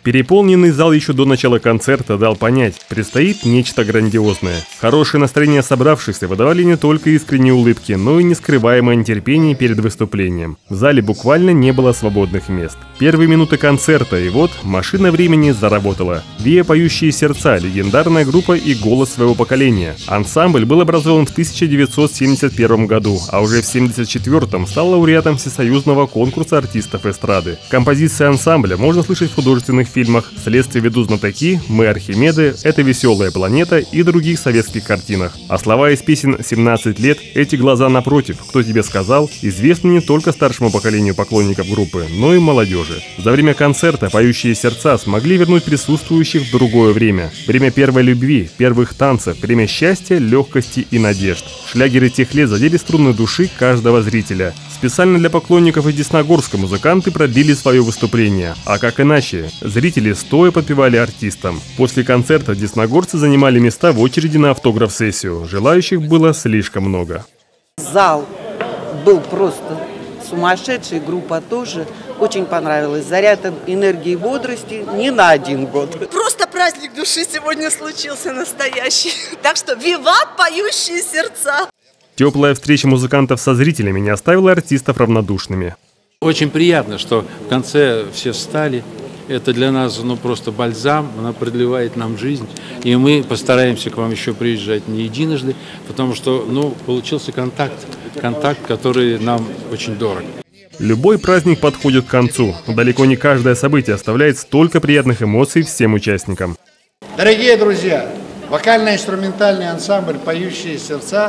Переполненный зал еще до начала концерта дал понять, предстоит нечто грандиозное. Хорошее настроение собравшихся выдавали не только искренние улыбки, но и нескрываемое нетерпение перед выступлением. В зале буквально не было свободных мест. Первые минуты концерта, и вот машина времени заработала. Виа «Поющие сердца» – легендарная группа и голос своего поколения. Ансамбль был образован в 1971 году, а уже в 1974 стал лауреатом Всесоюзного конкурса артистов эстрады. Композиции ансамбля можно слышать в художественных фильмах «Следствие ведут знатоки», «Мы Архимеды», «Это веселая планета» и других советских картинах. А слова из песен «17 лет», «Эти глаза напротив», «Кто тебе сказал» известны не только старшему поколению поклонников группы, но и молодежи. За время концерта «Поющие сердца» смогли вернуть присутствующих в другое время. Время первой любви, первых танцев, время счастья, легкости и надежд. Шлягеры тех лет задели струны души каждого зрителя. Специально для поклонников из Десногорска музыканты продлили свое выступление. А как иначе? Зрители стоя подпевали артистам. После концерта десногорцы занимали места в очереди на автограф-сессию. Желающих было слишком много. Зал был просто сумасшедший, группа тоже. Очень понравилось. Заряд энергии и бодрости не на один год. Просто праздник души сегодня случился настоящий. Так что виват «Поющие сердца». Теплая встреча музыкантов со зрителями не оставила артистов равнодушными. Очень приятно, что в конце все встали. Это для нас просто бальзам, она продлевает нам жизнь. И мы постараемся к вам еще приезжать не единожды, потому что получился контакт, который нам очень дорог. Любой праздник подходит к концу. Далеко не каждое событие оставляет столько приятных эмоций всем участникам. Дорогие друзья, вокально-инструментальный ансамбль «Поющие сердца»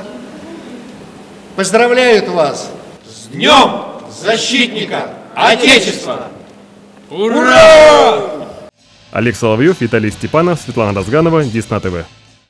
поздравляют вас с Днем Защитника Отечества! Ура! Олег Соловьев, Виталий Степанов, Светлана Разганова, Десна ТВ.